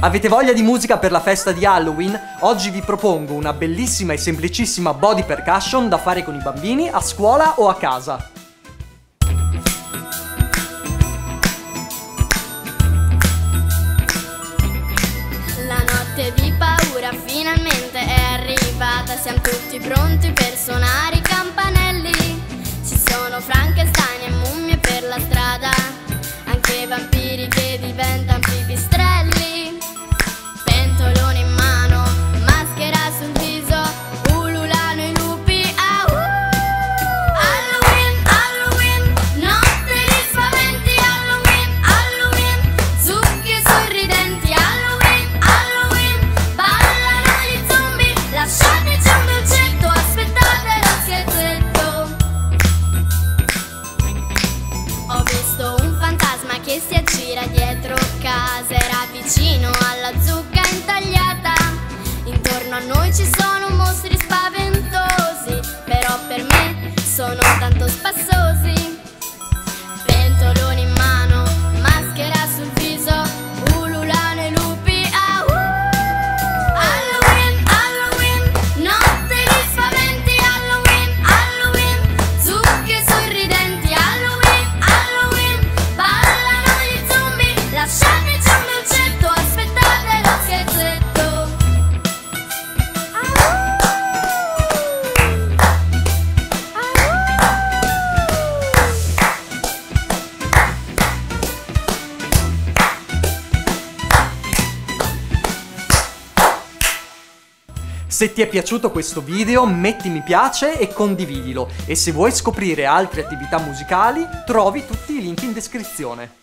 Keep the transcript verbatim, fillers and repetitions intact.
Avete voglia di musica per la festa di Halloween? Oggi vi propongo una bellissima e semplicissima body percussion da fare con i bambini a scuola o a casa. La notte di paura finalmente è arrivata, siamo tutti pronti per suonare i campanelli. Ci sono Frankenstein e mummie per la strada, anche vampiri che diventano pipistrelli. Pentolone in mano, maschera sul viso, ululano i lupi, ah uh! Halloween, Halloween, notte di spaventi, Halloween, Halloween, zucche sorridenti, Halloween, Halloween, ballano gli zombie, lasciateci un dolcetto, aspettate lo scherzetto. Ho visto un fantasma che si aggira dietro casa, era vicino alla zucca intagliata. Intorno a noi ci sono mostri spaventosi, però per me sono tanto spassosi. Pentoloni in mano, maschera sul viso, ululano i lupi, ah uh! Halloween, Halloween, notte di spaventi, Halloween, Halloween, zucche sorridenti, Halloween, Halloween, ballano gli zombie, lasciateci un dolcetto, aspettate lo scherzetto. Se ti è piaciuto questo video, metti mi piace e condividilo. E se vuoi scoprire altre attività musicali, trovi tutti i link in descrizione.